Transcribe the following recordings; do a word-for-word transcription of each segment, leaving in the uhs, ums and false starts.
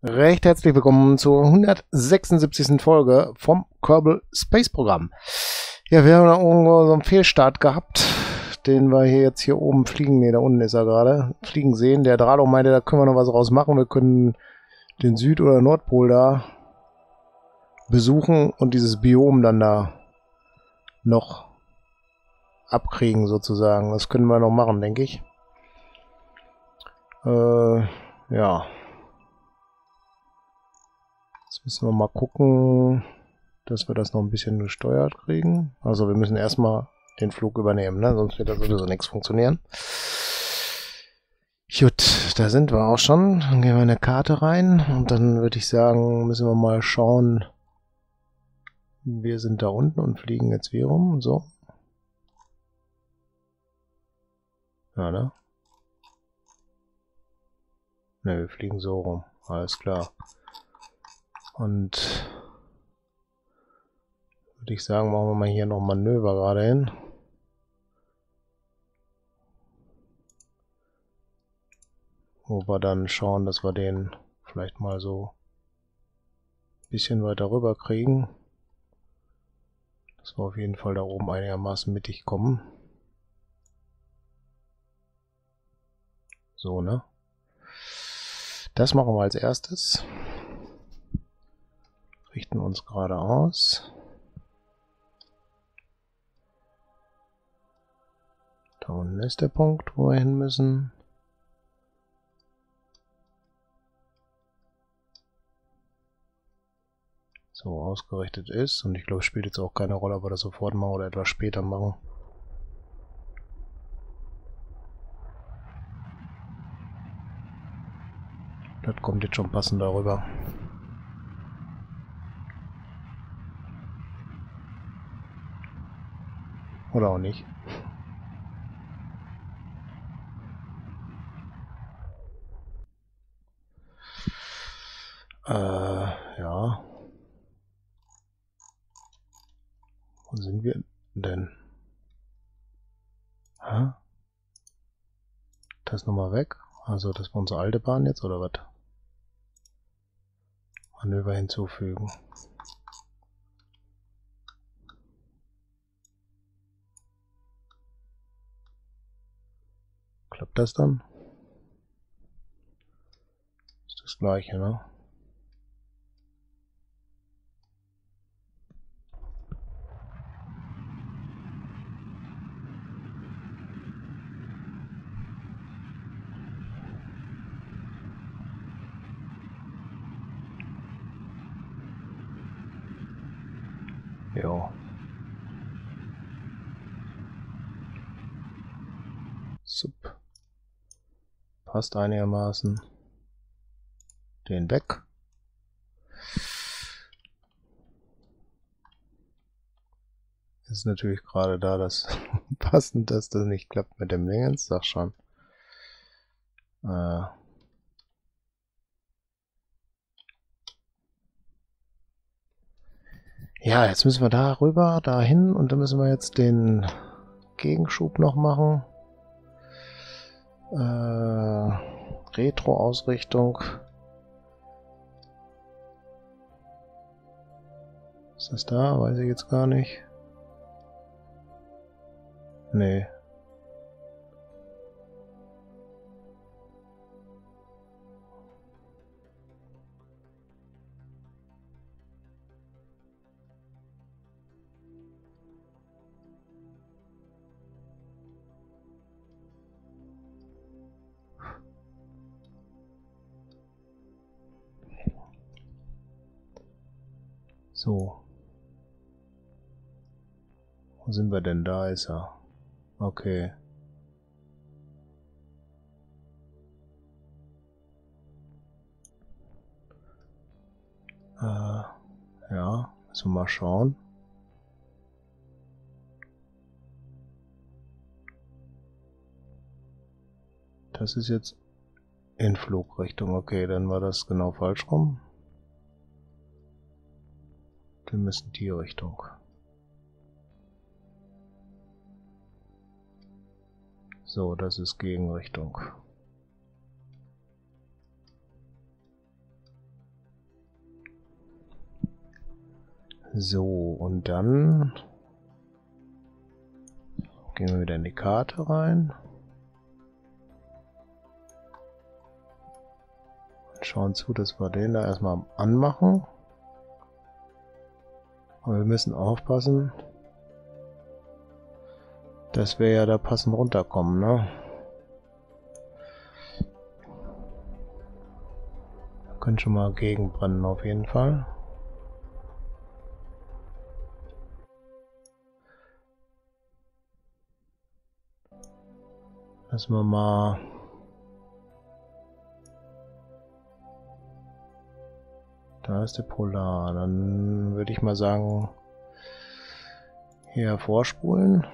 Recht herzlich willkommen zur hundertsechsundsiebzigsten Folge vom Kerbal Space Programm. Ja, wir haben da irgendwo so einen Fehlstart gehabt, den wir hier jetzt hier oben fliegen, ne, da unten ist er gerade, fliegen sehen. Der Dralo meinte, da können wir noch was raus machen. Wir können den Süd- oder Nordpol da besuchen und dieses Biom dann da noch abkriegen sozusagen. Das können wir noch machen, denke ich. Äh, ja. Jetzt müssen wir mal gucken, dass wir das noch ein bisschen gesteuert kriegen. Also wir müssen erstmal den Flug übernehmen, ne? Sonst wird da sowieso nichts funktionieren. Gut, da sind wir auch schon. Dann gehen wir in eine Karte rein und dann würde ich sagen, müssen wir mal schauen. Wir sind da unten und fliegen jetzt wie rum. So. Ja, ne? Ne, wir fliegen so rum. Alles klar. Und würde ich sagen, machen wir mal hier noch Manöver gerade hin. Wo wir dann schauen, dass wir den vielleicht mal so ein bisschen weiter rüber kriegen. Dass wir auf jeden Fall da oben einigermaßen mittig kommen. So, ne? Das machen wir als erstes. Richten uns geradeaus. Da unten ist der Punkt, wo wir hin müssen. So ausgerichtet ist. Und ich glaube, es spielt jetzt auch keine Rolle, ob wir das sofort machen oder etwas später machen. Das kommt jetzt schon passend darüber. Oder auch nicht. Äh, ja. Wo sind wir denn? Hä? Das nochmal weg. Also das war unsere alte Bahn jetzt, oder was? Manöver hinzufügen. Klappt das dann? Ist das gleiche, ne? Jo. Sup. Passt einigermaßen. Den weg. Ist natürlich gerade da das passend, dass das nicht klappt mit dem Dingens, sag schon. Äh. Ja, jetzt müssen wir da rüber, dahin und dann müssen wir jetzt den Gegenschub noch machen. Äh, Retro-Ausrichtung. Ist das da? Weiß ich jetzt gar nicht. Nee. So. Wo sind wir denn? Da ist er. Okay. Äh, ja, müssen wir mal schauen. Das ist jetzt in Flugrichtung. Okay, dann war das genau falsch rum. Wir müssen die Richtung. So, das ist Gegenrichtung. So, und dann gehen wir wieder in die Karte rein. Und schauen zu, dass wir den da erstmal anmachen. Aber wir müssen aufpassen, dass wir ja da passend runterkommen, ne? Wir können schon mal gegenbrennen auf jeden Fall. Lassen wir mal da ist der Polar. Dann würde ich mal sagen, hier vorspulen.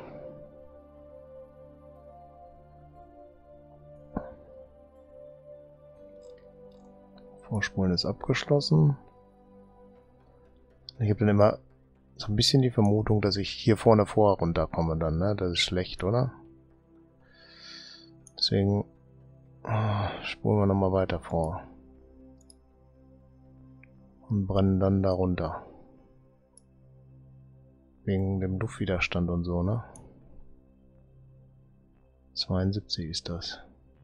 Vorspulen ist abgeschlossen. Ich habe dann immer so ein bisschen die Vermutung, dass ich hier vorne vor runterkomme dann, ne? Das ist schlecht, oder? Deswegen oh, spulen wir nochmal weiter vor. Und brennen dann da runter. Wegen dem Luftwiderstand und so, ne? zweiundsiebzig ist das.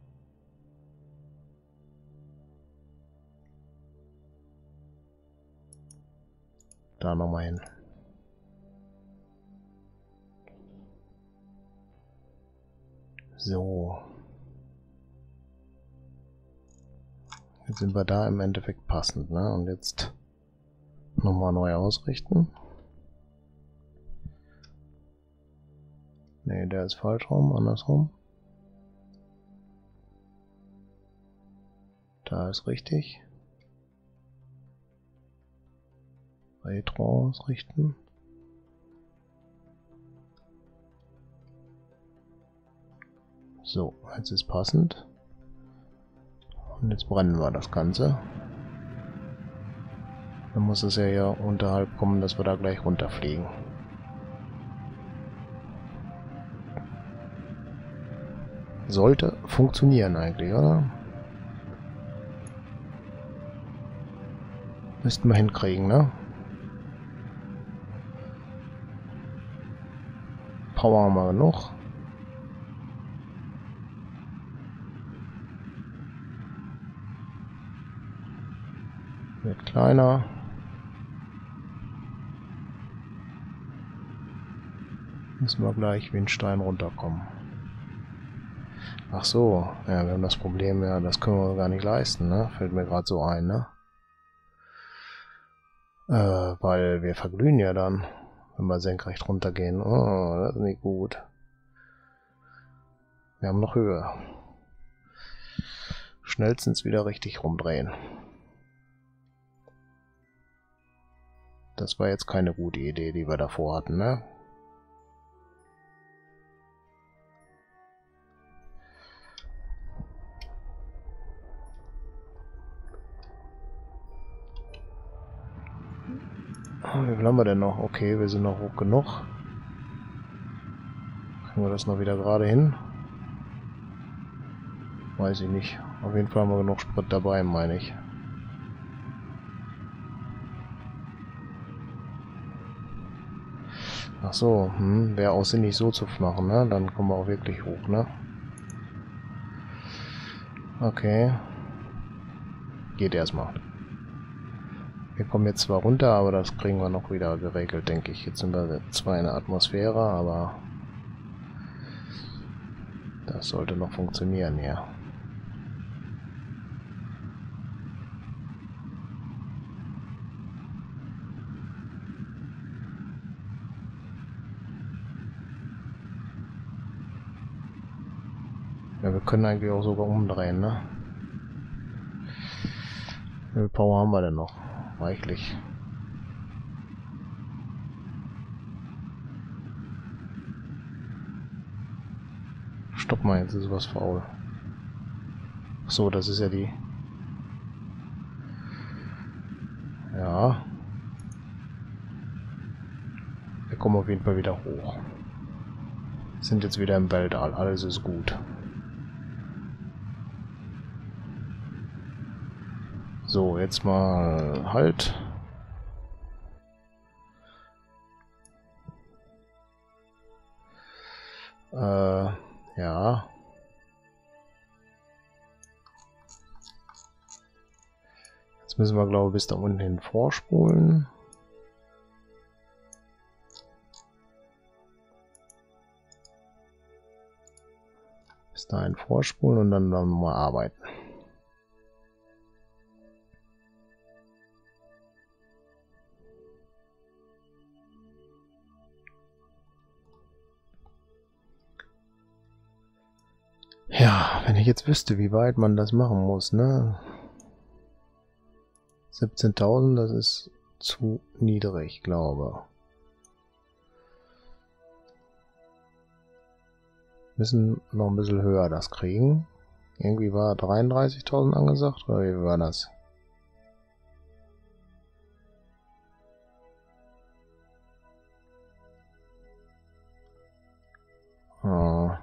Da nochmal hin. So. Jetzt sind wir da im Endeffekt passend, ne? Und jetzt nochmal neu ausrichten. Ne, der ist falsch rum, andersrum. Da ist richtig. Retro ausrichten. So, jetzt ist passend. Und jetzt brennen wir das Ganze. Dann muss es ja hier unterhalb kommen, dass wir da gleich runterfliegen. Sollte funktionieren eigentlich, oder? Müssten wir hinkriegen, ne? Power haben wir genug. Wird kleiner. Müssen wir gleich wie ein Stein runterkommen. Ach so, ja, wir haben das Problem, ja, das können wir gar nicht leisten, ne? Fällt mir gerade so ein, ne? Äh, weil wir verglühen ja dann, wenn wir senkrecht runtergehen. Oh, das ist nicht gut. Wir haben noch Höhe. Schnellstens wieder richtig rumdrehen. Das war jetzt keine gute Idee, die wir davor hatten, ne? Wie viel haben wir denn noch? Okay, wir sind noch hoch genug. Kriegen wir das noch wieder gerade hin? Weiß ich nicht. Auf jeden Fall haben wir genug Sprit dabei, meine ich. Ach so, hm, wäre auch sinnig so zu machen, ne? Dann kommen wir auch wirklich hoch, ne? Okay. Geht erstmal. Wir kommen jetzt zwar runter, aber das kriegen wir noch wieder geregelt, denke ich. Jetzt sind wir zwar in der Atmosphäre, aber das sollte noch funktionieren, ja. Ja, wir können eigentlich auch sogar umdrehen, ne? Wie viel Power haben wir denn noch? Reichlich. Stopp mal, jetzt ist was faul. Ach so, das ist ja die... Ja. Wir kommen auf jeden Fall wieder hoch. Sind jetzt wieder im Weltall, alles ist gut. So, jetzt mal Halt. Jetzt müssen wir, glaube ich, bis da unten hin vorspulen. Bis dahin vorspulen und dann, dann mal arbeiten. Ja, wenn ich jetzt wüsste, wie weit man das machen muss, ne? siebzehntausend, das ist zu niedrig, glaube ich. Müssen noch ein bisschen höher das kriegen. Irgendwie war dreiunddreißigtausend angesagt, oder wie war das? Ah.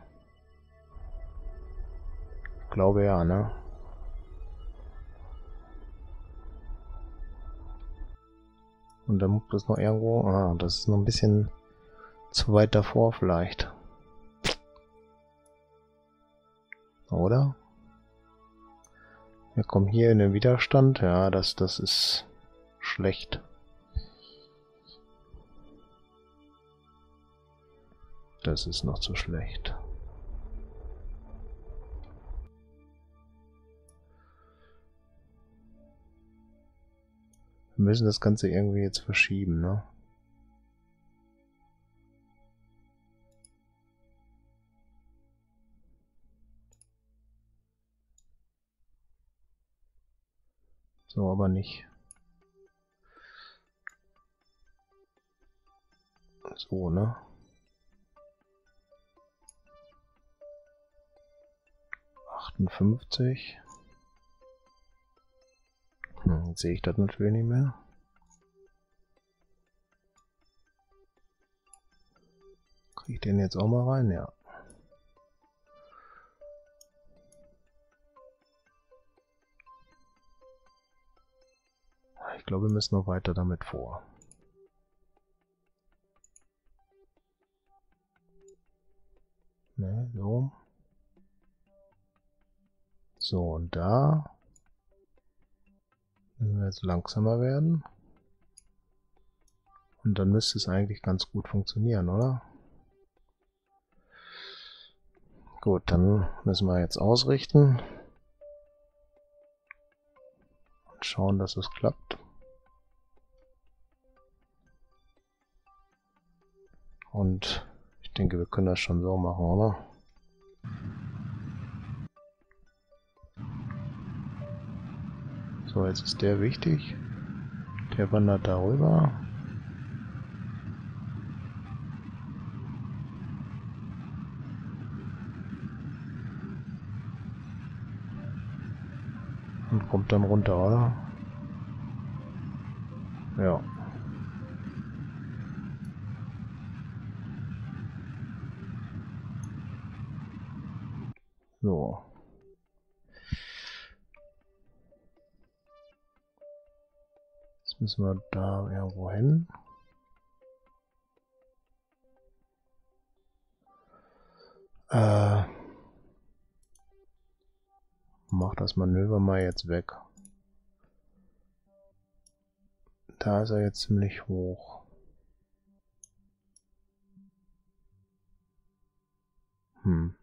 Ich glaube ja, ne? Und dann muss das noch irgendwo... Ah, das ist noch ein bisschen zu weit davor vielleicht. Oder? Wir kommen hier in den Widerstand. Ja, das, das ist schlecht. Das ist noch zu schlecht. Wir müssen das Ganze irgendwie jetzt verschieben, ne? So, aber nicht. So, ne? achtundfünfzig. Hm, jetzt sehe ich das natürlich nicht mehr. Kriege ich den jetzt auch mal rein? Ja. Ich glaube, wir müssen noch weiter damit vor. Ne, so. So, und da müssen wir jetzt langsamer werden. Und dann müsste es eigentlich ganz gut funktionieren, oder? Gut, dann müssen wir jetzt ausrichten. Und schauen, dass es klappt. Und ich denke, wir können das schon so machen, oder? So, jetzt ist der wichtig. Der wandert darüber. Und kommt dann runter, oder? Ja. So. Jetzt müssen wir da irgendwo hin. Äh, mach das Manöver mal jetzt weg. Da ist er jetzt ziemlich hoch. Hm.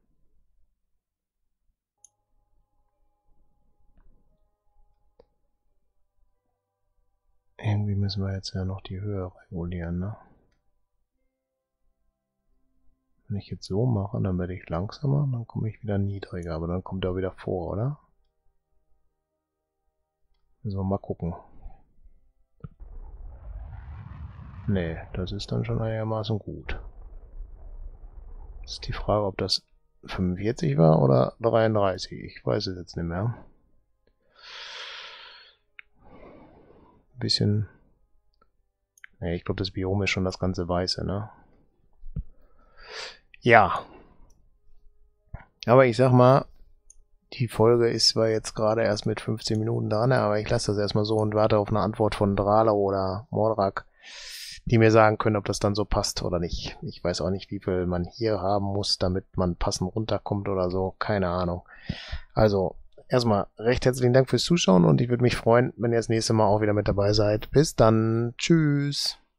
Irgendwie müssen wir jetzt ja noch die Höhe regulieren, ne? Wenn ich jetzt so mache, dann werde ich langsamer, dann komme ich wieder niedriger, aber dann kommt er wieder vor, oder? Müssen wir mal gucken. Nee, das ist dann schon einigermaßen gut. Jetzt ist die Frage, ob das fünfundvierzig war oder dreiunddreißig. Ich weiß es jetzt nicht mehr. Ein bisschen... Nee, ich glaube, das Biom ist schon das ganze Weiße, ne? Ja. Aber ich sag mal, die Folge ist zwar jetzt gerade erst mit fünfzehn Minuten dran, aber ich lasse das erstmal so und warte auf eine Antwort von Dralo oder Mordrak, die mir sagen können, ob das dann so passt oder nicht. Ich weiß auch nicht, wie viel man hier haben muss, damit man passend runterkommt oder so. Keine Ahnung. Also, erstmal recht herzlichen Dank fürs Zuschauen und ich würde mich freuen, wenn ihr das nächste Mal auch wieder mit dabei seid. Bis dann. Tschüss.